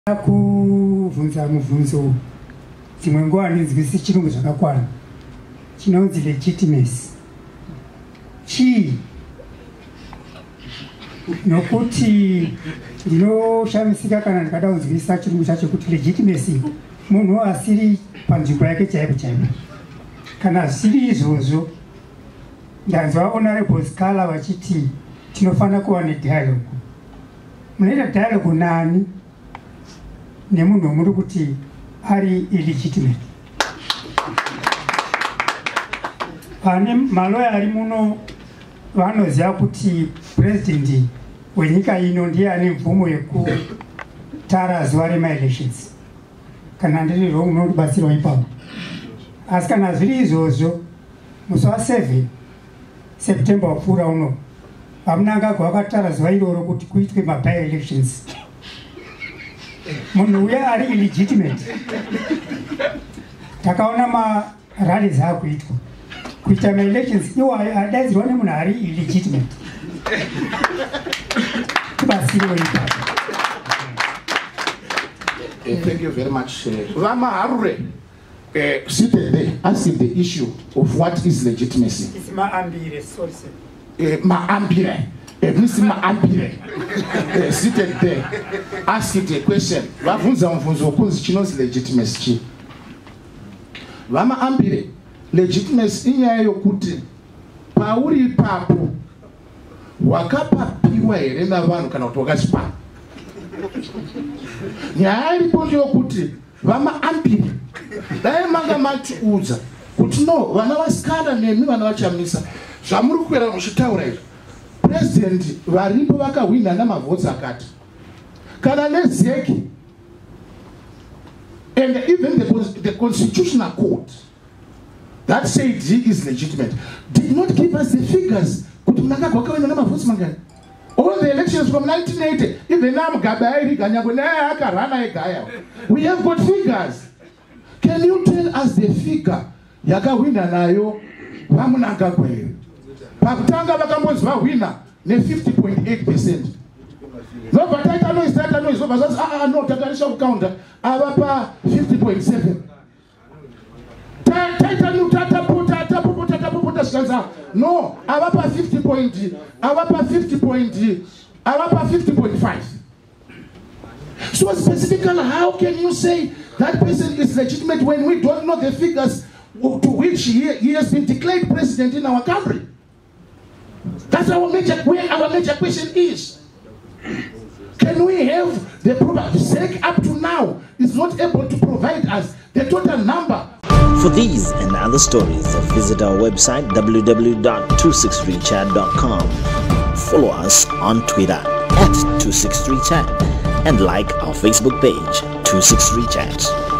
Kuvunza muvunzo dzimwe nguva ndinzwisi chirungu zvakakwana chinonzi legitimacy chii nokuti ndinoshamisika kana ndikada kunzwisa chirungu chacho kuti legitimacy munhu asiri panzvimbo yake chaipo chaipo kana zviri izvozvo ndanzwa honorable Scala vachiti tinofanira kuva nedialogue. Munoita dialogue nani nemunhu womuri kuti ari illegitimate? Pane maloya ari muno vanoziva kuti president wenyika ino ndiye ane mvumo yekutara zuva rema-elections. Kana ndiri wrong munobatsirwa ipapo. Asi kana zviri izvozvo musi wa7 September wapfuura uno vamunangagwa vakatara zuva iroro kuti kuitwe ma-by-elections. Munhu uya ari illegitimate. Takaona marallies akuitwa kuita ma-elections iwo adaidzirwa nemunhu ari illegitimate. Tibatsiriwe ipapo. Thank you very much. Vama Harure seated there asking the issue of what is legitimacy. It's Maambire, sorry sir. Maambire. Mr. Maambire seated there asking a question. Vavunza mvunzo wokunzi chinonzi legitimacy. Vama Ambire, legitimacy inyaya yokuti pauri ipapo wakapapiwa here navanhu kana kuti wakachipa. Nyaya iripo ndeyokuti Vama Ambire dai manga matiudza kuti no vana vaScala nemi vana vachamisa zvamuri kukwera muchitaura izvo president varipo vakahwina namavhotsi akati kana nezeki and even the constitutional court that said he is legitimate did not give us the figures kuti munangagwa wakahwina namavhotsi mangani. All the elections from 1980, even now we have got figures. Can you tell us the figure? Yaka winner nayo, vamunanga kwe. Pakutanga vakambozi va winner ne 50.8%. No, but I know is that is over. No, takarisha counter. Avapa 50.7. No, avapa 50.5. So specifically, how can you say that person is legitimate when we don't know the figures to which he has been declared president in our country? That's where our major question is. Can we have the proper SEC up to now is not able to provide us the total number? For these and other stories, visit our website www.263chat.com. Follow us on Twitter @263chat and like our Facebook page 263chat.